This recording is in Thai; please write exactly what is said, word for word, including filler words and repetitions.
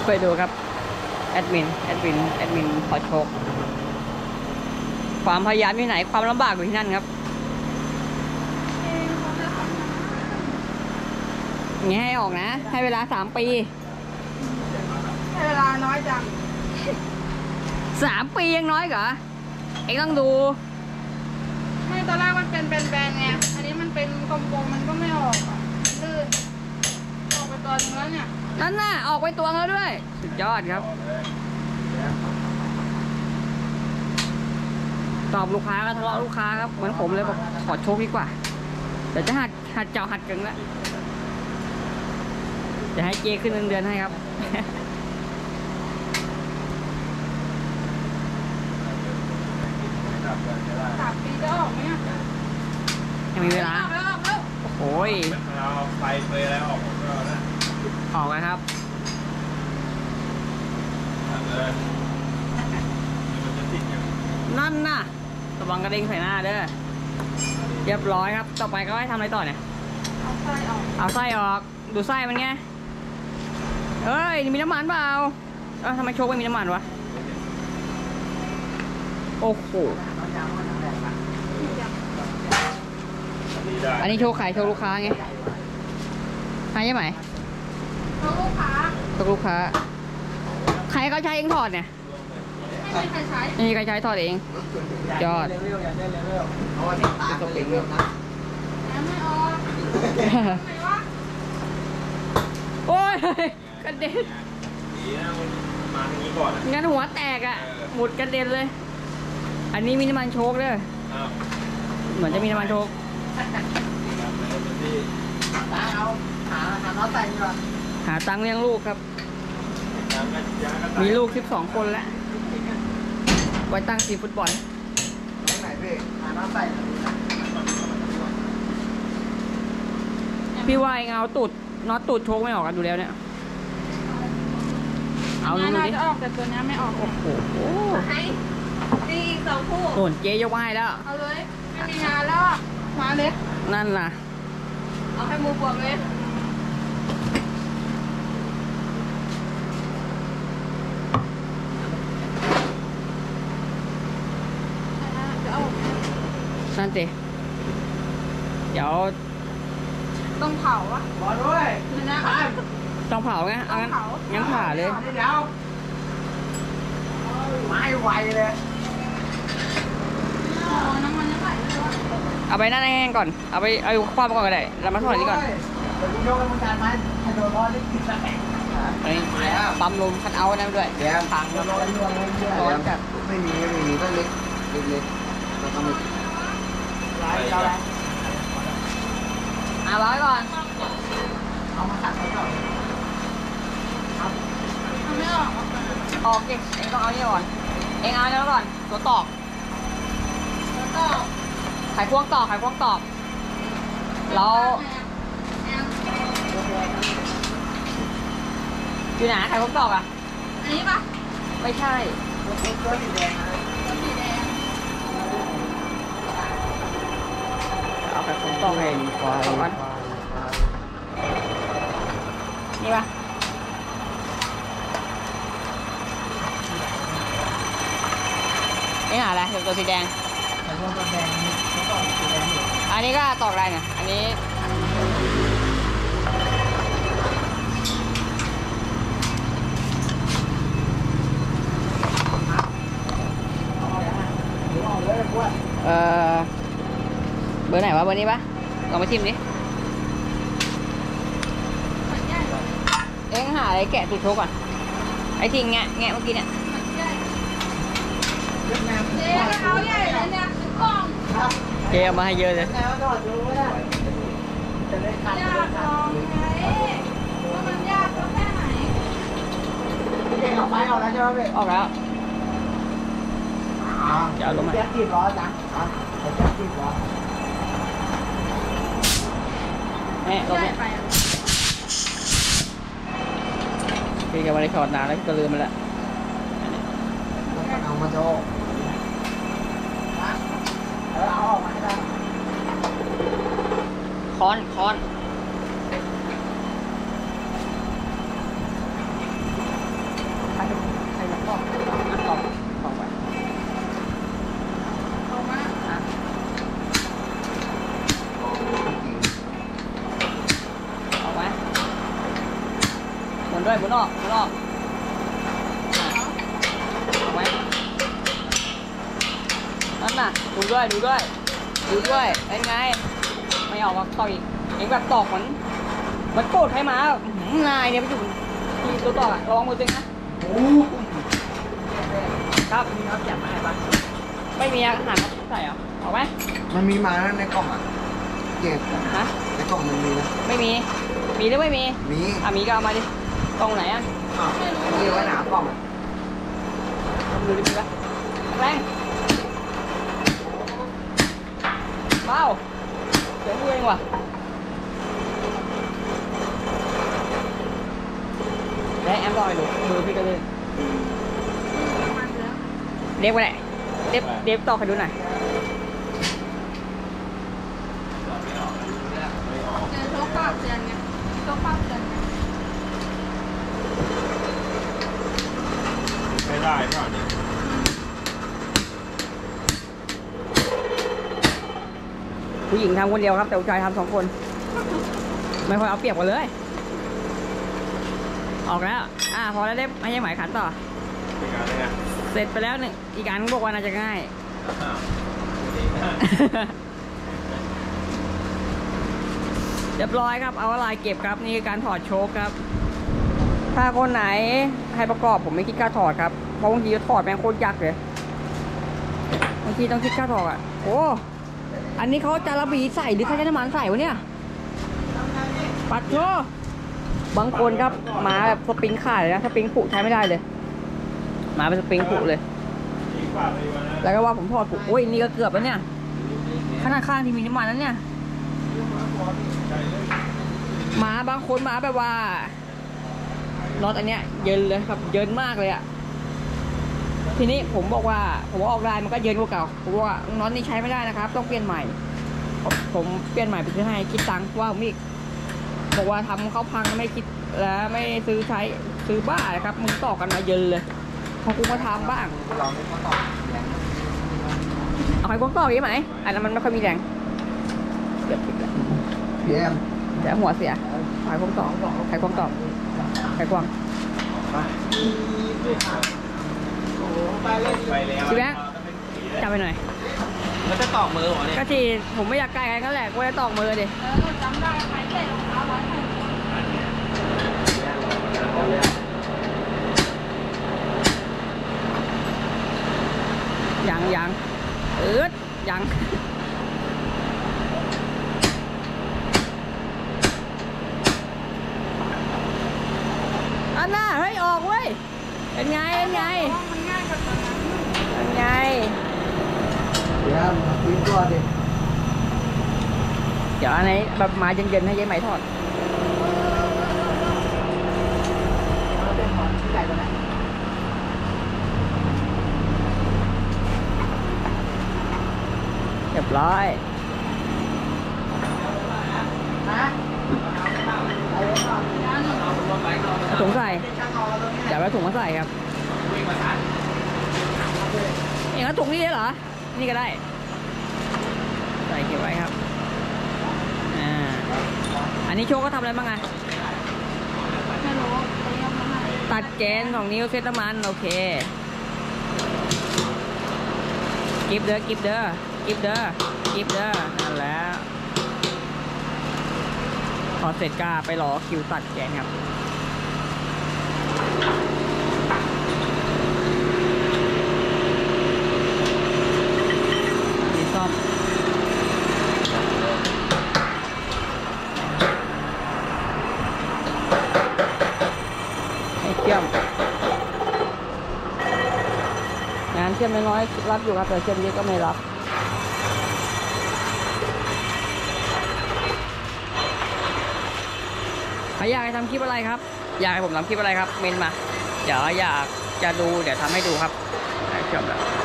ไปดูครับแอดมินแอดมินแอดมินขอโชคความพยายามที่ไหนความลำบากอยู่ที่นั่นครับอย่างนี้ให้ออกนะให้เวลาสามปีให้เวลาน้อยจังสามปียังน้อยเหรอเอ็งต้องดูไม่ตอนแรกมันเป็นแบนๆไงอันนี้มันเป็นกลมๆมันก็ไม่ออกอ่ะลื่นออกไปตัวนึงแล้วเนี่ยนั่นน่ะออกไปตัวแล้วด้วยสุดยอดครับตอบลูกค้าก็ทะเลาะลูกค้าครับเหมือนผมเลยบอกขอโชคดีกว่าเดี๋ยวจะหัดหัดเจ้าหัดกันแล้วจะให้เจขึ้นเงินเดือนให้ครับสามปีจะออกไหมอ่ะยังมีเวลาโอ้ยเราไฟเฟยแล้วออกก็นะออกแล้วครับนั่นน่ะระวังกระเด็นใส่หน้าเด้อเรียบร้อยครับต่อไปก็ให้ทำอะไรต่อเนี่ยเอาไส้ออกเอาไส้ออกดูไส้มันไงเอ้ยมีน้ำมันเปล่าเออทำไมโชคไม่มีน้ำมันวะโอ้โหอันนี้โชว์ขายโชว์ลูกค้าไงใช่ไหมโชว์ลูกค้าโชว์ลูกค้าใครก็ใช้เองถอดเนี่ยไม่มีใครใช้ไม่มีใครใช้ถอดเองยอดไม่ออกไหนวะโอ้ยกระเด็นมาทางนี้ก่อนงั้นหัวแตกอ่ะหมุดกระเด็นเลยอันนี้มีน้ำมันโชกด้วยเหมือนจะมีน้ำมันโชกเอาหาหาน้องใส่ก่อนหาตังค์เลี้ยงลูกครับมีลูกสิบสองคนแล้วไว้ตั้งทีมฟุตบอลไหนพี่หาน้องใส่พี่ว่าเงาตูดน็อตตูดโชกไม่ออกกันดูแล้วเนี่ยเอาดูดิจะออกแต่ตัวนี้ไม่ออกโอ้โหดีอีกสองคู่โอนเจ๊จะไหว้แล้วเอาเลยไม่มีงานแล้วมาเล็กนั่นล่ะเอาให้มูบวกเลยนั่นสิเดี๋ยวต้องเผาอ่ะรอด้วยนะต้องเผาไงเอางั้นงั้นผ่าเลยเดี๋ยวไม่ไหวเลยน้ำมันยังไหลเลยเอาไปนั่นแห้งก่อนเอาไปเอาคว้าไปก่อนก็ได้เรามาถอดนี่ก่อนเดี๋ยวโยกให้มันการไม้ให้โดนร้อนได้กินสักแห่งปั๊มลมคันเอานั่นด้วยเดี๋ยวพังแล้วร้อนร้อนจัดไม่มีไม่มีก็เล็กเล็กเราต้องมีร้ายเราแล้วอ่ะร้อยก่อนเอามาขัดเขาก่อนเอาไม่ออกออกดิเองต้องเอานี่ก่อนเองเอาแล้วก่อนตัวตอกตัวตอกไขควงตอกไขควงตอกแล้วอยู่ไหนไขควงตอกอ่ะอันนี้ปะไม่ใช่ตัวสีแดงตัวสีแดงเอาไขควงตอกให้ตอกกันนี่ปะนี่หาอะไรตัวสีแดงตัวแดงเขาตอกสีแดงอยู่อันนี้ก็ตอกได้เนี่ยอันนี้เออเบอร์ไหนวะเบอร์นี้ปะลองมาชิมดิเอ็งหาอะไรแกะตูดโชกก่อนไอ้ทิ้งแงะแงะเมื่อกี้เนี่ยเจ๊เขาใหญ่เลยเนี่ยกล่องเจ๊เอามาให้เยอะเลยแล้วก็ดูว่าจะได้ทำยากลองไงว่ามันยากแค่ไหนเจ๊ออกไปออกแล้วใช่ไหมพี่ออกแล้วเดี๋ยวลงมาแจ็คจีบล้อจังแจ็คจีบล้อแม่ลงเนี่ยพี่แกมาได้ถอดนานแล้วก็ลืมมันละเอามาโชว์แล้วเอาออกมาให้ได้ค้อนค้อนนด้วยหมุนออกหมุนออกออกไหมนั่นน่ะดูด้วยดูด้วยดูด้วยเป็นไงไม่ออกก็ต่ออีกเองแบบตอกเหมือนมันโกรธใครมาหืมนายเนี่ยไปอยู่ที่ตัวต่อระวังมือตัวเองนะครับมีเขาแจกมาให้ปะไม่มีอาหารใส่เหรอออกไหมมันมีมาแล้วในกล่องอ่ะเก็บฮะในกล่องมันมีนะไม่มีมีหรือไม่มีมีอ่ะมีก็เอามาดิกล้องไหนอ่ะอ้าวมันมีไว้หนากล่องอะดูดิมีปะแรงเบาเดี๋ยวมือเองว่ะได้แอมลอยดูมือพี่ก็เลยมันเยอะเด็บไปไหนเด็บเด็บต่อให้ดูหน่อยเจอโชคปากเตือนไงโชคปากเตือนไงไม่ได้เปล่าเนี่ยผู้หญิงทำคนเดียวครับแต่ผู้ชายทำสองคน ไม่ค่อยเอาเปรียบกันเลย ออกแล้ว อ่าพอแล้วเด็บไม่ใช่หมายขันต่อเป็นการอะไรนะเสร็จไปแล้วหนึ่งอีกอันบอกว่าน่าจะง่ายอ้าวจริงนะเรียบร้อยครับ เอาอะไรเก็บครับ นี่คือการถอดโชคครับ ถ้าคนไหนให้ประกอบผมไม่คิดค่าถอดครับ เพราะบางทีถอดแม่งโคตรยากเลยบางทีต้องคิดค่าถอดอ่ะ โอ้ อันนี้เขาจะระบีใส่หรือเขาจะน้ำมันใส่วะเนี่ย ปัดโชบางคนครับมาแบบสปริงขาดเลยนะสปริงผุใช้ไม่ได้เลย มาเป็นสปริงผุเลยดีกว่าไปวันนั้นแล้วก็ว่าผมถอดผุโอ้ยนี่ก็เกือบแล้วเนี่ย ขนาดข้างที่มีน้ำมันนั้นเนี่ยใจเลยหมาบางคนหมาแบบว่าน็อตอันเนี้ยเยินเลยครับเยินมากเลยอะทีนี้ผมบอกว่าผมว่าออกลายมันก็เยินกว่าเก่าผมว่าน็อตนี้ใช้ไม่ได้นะครับ ต้องเปลี่ยนใหม่ ผมเปลี่ยนใหม่ไปซื้อให้คิดตังค์ว่าผมอีกบอกว่าทำเขาพังไม่คิดแล้วไม่ซื้อใช้ซื้อบ้านะครับมึงต่อกันมาเยินเลยพอกูมาทำบ้างเราไม่ต้องตอบแรงเอาไข่ควงต่ออีกไหมอันนั้นมันไม่ค่อยมีแรงเกือบติดแล้วพี่แอมเดี๋ยวหัวเสียไข่ควงต่อไข่ควงต่อไข่ควงไปแล้วพี่แบงค์จับไปหน่อยมันจะตอกมือเหรอเนี่ยก็ทีผมไม่อยากใกล้กันก็แหละกูจะตอกมือดิเออจำได้ใครเตะรองเท้าไว้ให้ยังยังเออยังอันน่ะเฮ้ยออกเว้ยเป็นไงเป็นไงเพราะว่ามันง่ายกว่าตอนนั้นเป็นไงพี่แอมกินตัวดิเดี๋ยวอันไหนแบบมาเย็นๆให้ยายไหมทอดมันเป็นหอนที่ใหญ่กว่าไหนเรียบร้อยฮะไอ้เนาะแล้วหนึ่งเอาถุงใส่ช่างเอาแล้วตรงนี้เดี๋ยวเอาถุงมาใส่ครับเองเอาถุงนี่ได้เหรอ นี่ก็ได้ ใส่เก็บไว้ครับ อ่า อันนี้โชว์ก็ทำอะไรบ้างอะไม่รู้เตรียมมาให้ตัดแกนของนิ้วเซตน้ำมันโอเค กิฟเด้อกิฟเด้อกิฟเด้อกิฟเด้อนั่นแหล้วพอเสร็จก็ไปรอคิวตัดแกนครับนี่ซ่อมให้เชื่อมงานเชื่อมน้อยๆรับอยู่ครับแต่เชื่อมเยอะก็ไม่รับใครอยากให้ทำคลิปอะไรครับ อยากให้ผมทำคลิปอะไรครับเมนมา เดี๋ยวอยากจะดูเดี๋ยวทำให้ดูครับเชื่อมแล้ว